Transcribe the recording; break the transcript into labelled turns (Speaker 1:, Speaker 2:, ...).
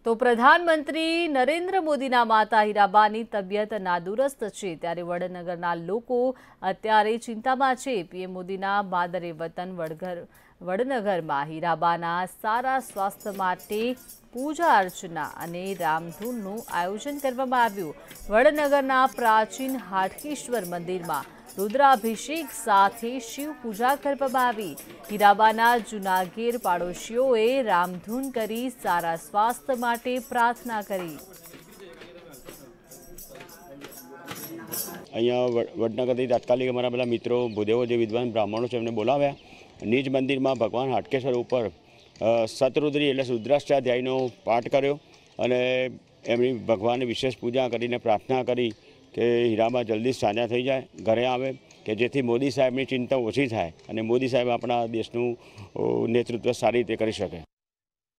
Speaker 1: તો પ્રધાનમંત્રી નરેન્દ્ર મોદીના માતા હીરાબાની તબિયત નાદુરસ્ત છે, ત્યારે વડનગરના લોકો અત્યારે ચિંતામાં છે। પીએમ મોદીના માદરે વતન વડનગરમાં હીરાબાના સારા સ્વાસ્થ્ય માટે પૂજા અર્ચના અને રામધૂનનું આયોજન કરવામાં આવ્યું। વડનગરના પ્રાચીન હાટકેશ્વર મંદિરમાં रुद्राभिषेक साथे शिव पूजा करवामां आवी। हीराबाना जूना घेर पाड़ोशीओए रामधून करी सारा स्वास्थ्य माटे प्रार्थना करी।
Speaker 2: अहींया वडनगरथी तात्कालिक अमारा पेला मित्रों भूदेवो जे विद्वान ब्राह्मणों छे एमने बोलाव्या। निज मंदिर में भगवान हाटकेश्वर उपर शतरुद्री एटले रुद्राष्टाध्यायनो पाठ कर्यो अने एमनी भगवान विशेष पूजा करीने प्रार्थना करी कि हीराबा जल्दी साजा थई जाए, घरे आवे, कि जेथी मोदी साहेबनी चिंता ओછી थाय अने मोदी साहेब आपणा देशनुं नेतृत्व सारी रीते करी शके।